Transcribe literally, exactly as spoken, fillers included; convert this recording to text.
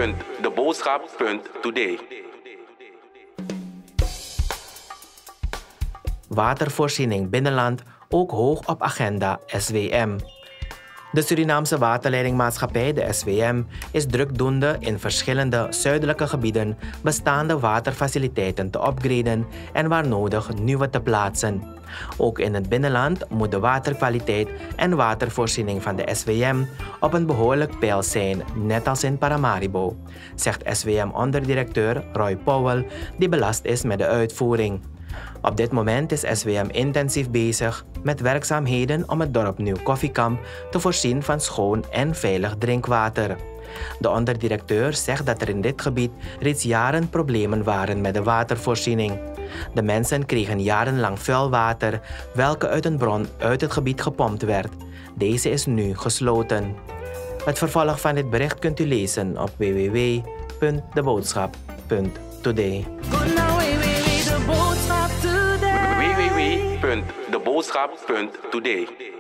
punt de boodschap punt today. Watervoorziening binnenland ook hoog op agenda S W M. De Surinaamse Waterleidingmaatschappij, de S W M, is drukdoende in verschillende zuidelijke gebieden bestaande waterfaciliteiten te upgraden en waar nodig nieuwe te plaatsen. Ook in het binnenland moet de waterkwaliteit en watervoorziening van de S W M op een behoorlijk peil zijn, net als in Paramaribo, zegt S W M-onderdirecteur Roy Powell, die belast is met de uitvoering. Op dit moment is S W M intensief bezig met werkzaamheden om het dorp Nieuw Koffiekamp te voorzien van schoon en veilig drinkwater. De onderdirecteur zegt dat er in dit gebied reeds jaren problemen waren met de watervoorziening. De mensen kregen jarenlang vuil water, welke uit een bron uit het gebied gepompt werd. Deze is nu gesloten. Het vervolg van dit bericht kunt u lezen op w w w punt de boodschap punt today. w w w punt de boodschap punt today